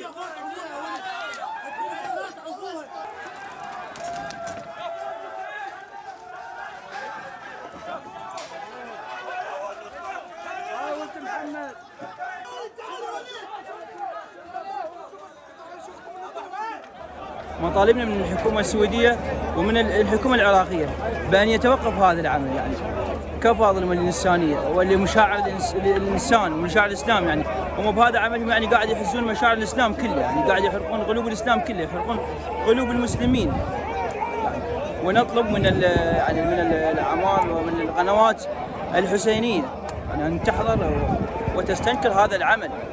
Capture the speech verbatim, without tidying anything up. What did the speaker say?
مطالبنا من الحكومة السويدية ومن الحكومة العراقية بأن يتوقف هذا العمل، يعني كفاضل من الإنسانية واللي مشاعر الإنسان ومشاعر الإسلام. يعني هم بهذا عملهم يعني قاعد يحزون مشاعر الإسلام كله، يعني قاعد يحرقون قلوب الإسلام كله، يحرقون قلوب المسلمين. يعني ونطلب من يعني من الأعمال ومن القنوات الحسينية يعني أن تحضر وتستنكر هذا العمل.